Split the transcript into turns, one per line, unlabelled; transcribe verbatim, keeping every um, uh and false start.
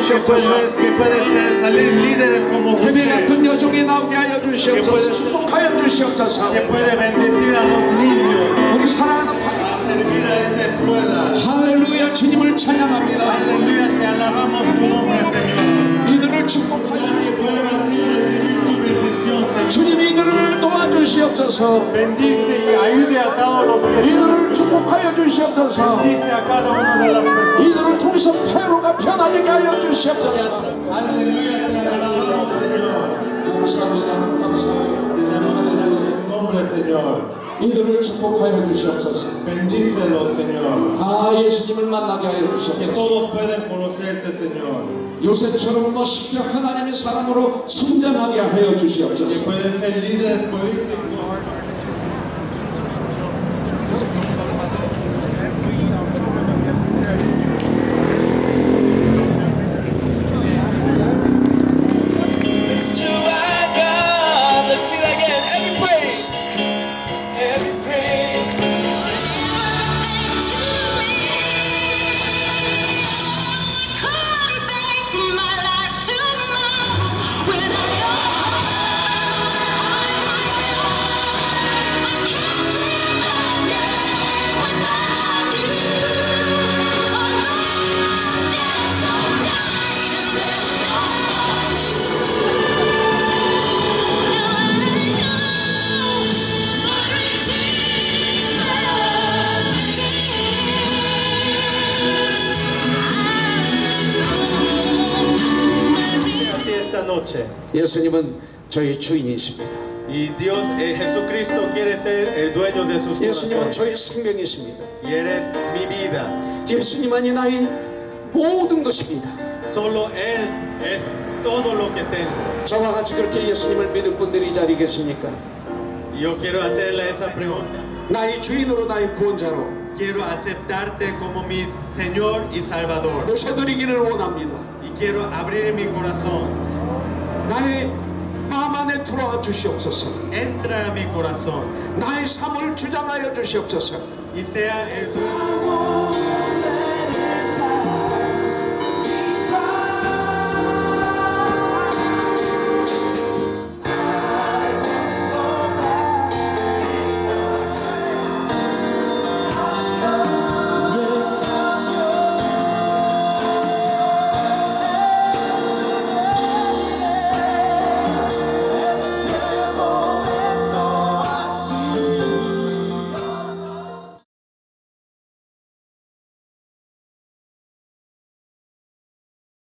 주시옵소서.
que puede ser salir líderes como
태비
José,
같은 여종이 나오게 하여 주시옵소서. 축복하여 주시옵소서.
que puede bendecir a los niños,
우리 사랑하는 파
a servir a esta escuela.
할렐루야. 주님을 찬양합니다.
Aleluya, te alabamos tu nombre, Señor.
이들을 축복하여
Nadie vuelva sin recibir tu bendición, Señor.
주님 이들을 도와주시옵소서.
Bendice y ayude a todos los que
이들을 축복하여 주시옵소서.
bendice a cada una de las personas.
이들을 통해서 페로가 편안하게 하여 주시옵소서.
Aleluya, te alabamos, Señor.
감사합니다. 감사합니다.
Te damos el nombre, Señor.
이들을 축복하여 주시옵소서.
Bendícelos, Señor.
다 예수님을 만나게 하여
Que
주시옵소서.
todos puedan conocerte, Señor.
요셉처럼 멋있게 하나님의 사람으로 성장하게 하여
Que
주시옵소서.
pueden ser líderes políticos.
예수님은 저희 주인이십니다.
Y Dios, eh, Jesucristo quiere ser el dueño de sus
예수님은
corazones.
저희 생명이십니다.
Y eres mi vida.
예수님만이 나의 모든 것입니다.
Solo Él es todo lo que tengo.
저와 같이 그렇게 예수님을 믿을 분들이 이 자리에 계십니까?
Y yo quiero hacerle esa pregunta.
나의 주인으로 나의 구원자로
Quiero aceptarte como mi Señor y Salvador.
모셔드리기를 원합니다.
Y quiero abrir mi corazón.
나의 마음 안에 들어와 주시옵소서.
Entra a mi corazón.
나의 삶을 주장하여 주시옵소서.
Y sea el